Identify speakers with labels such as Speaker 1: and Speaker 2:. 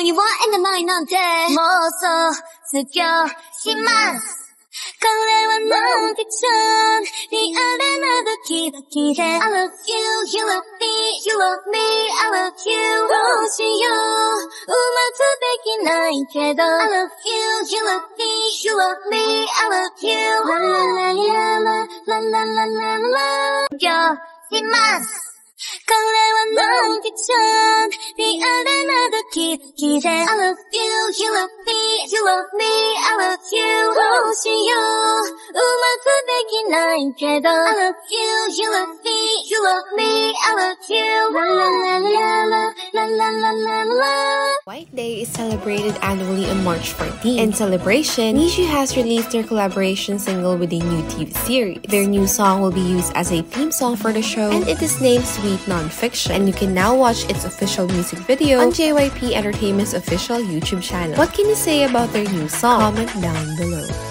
Speaker 1: you want in the mind on day. 모소 숙여 시마스. これはノンフィクションリアルなドキドキで I love you, you love me, you love me, I love you どうしよううまくできないけど I love you, you love me, you love me, I love you ラララララララララララしますこれはノンフィクションリアルなドキドキで I love you, you love me, you love me, I love you どうしよううまくできないけど I love you, you love me, you love me, I love you ララララララララララ
Speaker 2: White Day is celebrated annually on March 14th. In celebration, NiziU has released their collaboration single with a new TV series. Their new song will be used as a theme song for the show, and it is named Sweet Nonfiction. And you can now watch its official music video on JYP Entertainment's official YouTube channel. What can you say about their new song? Comment down below.